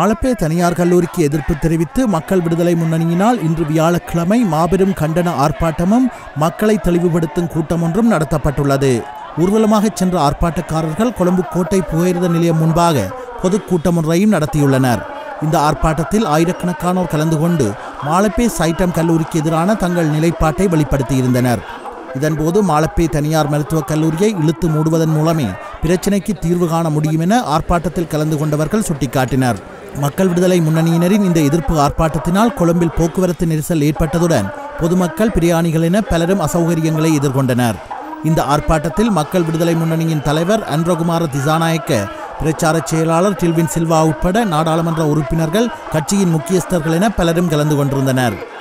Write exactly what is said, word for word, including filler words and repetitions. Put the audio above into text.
மாலப்பே தனியார் கல்லூரிக்கு எதிர்ப்பு தெரிவித்து மக்கள் விடுதலை முன்னணியினால் இன்று வியாழக்கிழமை மாபெரும் கண்டன ஆர்ப்பாட்டமும் மக்களை தெளிவுபடுத்தும் கூட்டம் ஒன்றும் நடத்தப்பட்டுள்ளது. ஊர்வலமாக சென்ற ஆர்ப்பாட்டக்காரர்கள் கொழும்பு கோட்டை புகையிரத நிலையம் முன்பாக பொதுக்கூட்டம் ஒன்றையும் நடத்தியுள்ளனர். இந்த ஆர்ப்பாட்டத்தில் ஆயிரக்கணக்கானோர் கலந்து கொண்டு மாலப்பே சைட்டம் கல்லூரிக்கு எதிரான தங்கள் நிலைப்பாட்டை வெளிப்படுத்தியிருந்தனர். இதன்போது மாலப்பே தனியார் மருத்துவக் கல்லூரியை இழுத்து மூடுவதன் மூலமே பிரச்சினைக்கு தீர்வு காண முடியும் என ஆர்ப்பாட்டத்தில் கலந்து கொண்டவர்கள் சுட்டிக்காட்டினர். மக்கள் விடுதலை முன்னணியினரின் இந்த எதிர்ப்பு ஆர்ப்பாட்டத்தினால் கொழும்பில் போக்குவரத்து நெரிசல் ஏற்பட்டதுடன் பொதுமக்கள் பிரயாணிகள் என பலரும் அசௌகரியங்களை எதிர்கொண்டனர். இந்த ஆர்ப்பாட்டத்தில் மக்கள் விடுதலை முன்னணியின் தலைவர் அன்ரகுமார திசாநாயக்க, பிரச்சார செயலாளர் டில்வின் சில்வா உட்பட நாடாளுமன்ற உறுப்பினர்கள், கட்சியின் முக்கியஸ்தர்கள் என பலரும் கலந்து கொண்டிருந்தனர்.